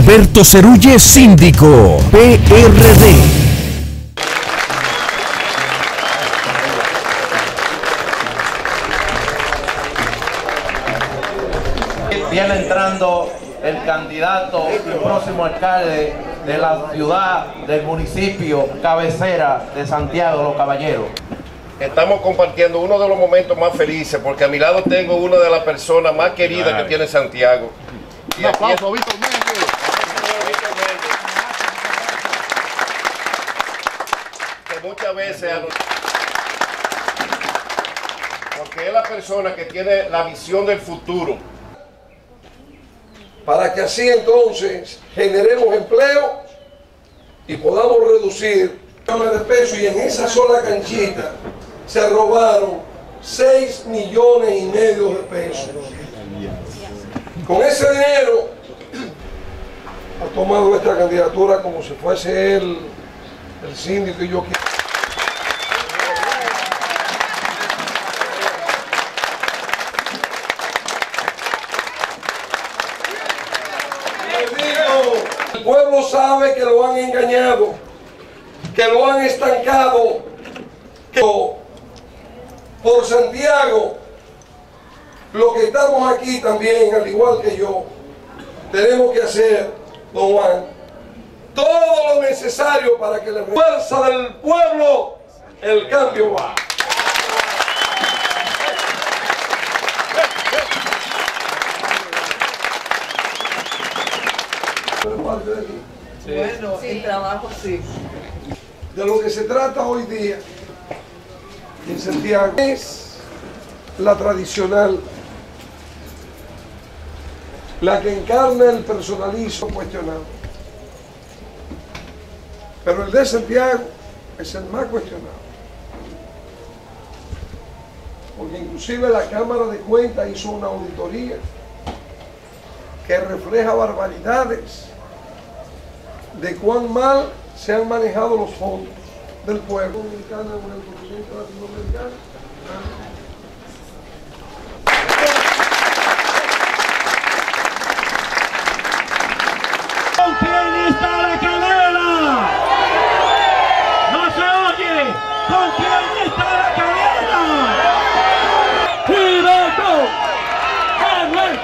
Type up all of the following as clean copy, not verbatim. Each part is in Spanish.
Gilberto Cerulle, síndico, PRD. Viene entrando el candidato y próximo alcalde de la ciudad, del municipio cabecera de Santiago, Los Caballeros. Estamos compartiendo uno de los momentos más felices, porque a mi lado tengo una de las personas más queridas que tiene Santiago. Un aplauso a Víctor Méndez. Que muchas veces, porque es la persona que tiene la visión del futuro. Para que así entonces generemos empleo y podamos reducir millones de pesos, y en esa sola canchita se robaron 6,5 millones de pesos. Con ese dinero ha tomado nuestra candidatura como si fuese él el síndico y yo quiero. El pueblo sabe que lo han engañado, que lo han estancado. Por Santiago, lo que estamos aquí también, al igual que yo, tenemos que hacer, don Juan, todo lo necesario para que la fuerza del pueblo, el cambio va. Bueno, el trabajo sí. De lo que se trata hoy día en Santiago es la tradicional, la que encarna el personalismo cuestionado. Pero el de Santiago es el más cuestionado. Porque inclusive la Cámara de Cuentas hizo una auditoría que refleja barbaridades de cuán mal se han manejado los fondos del pueblo dominicano en el continente latinoamericano. ¿Con quién está la cadena? No se oye. ¿Con quién está la cadena? ¡Gilberto! ¡Manuel!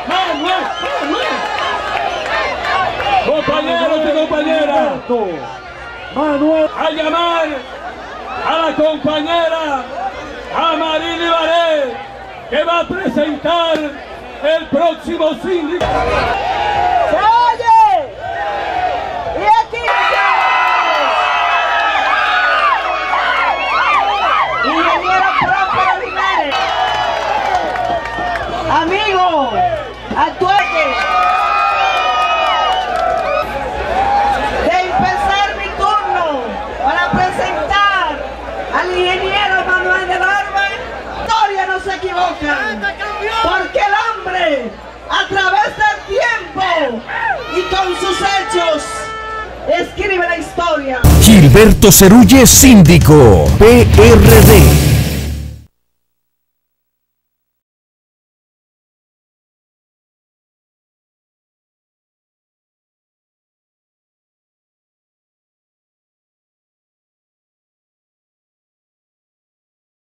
Compañeros y compañeras, Manuel, a llamar a la compañera Amarili Baré, que va a presentar el próximo síndico. ¡Se oye! ¡Y aquí! Ingeniero Próspero Jiménez. Amigos, actuales. Porque el hombre, a través del tiempo y con sus hechos, escribe la historia. Gilberto Cerulle, síndico, PRD.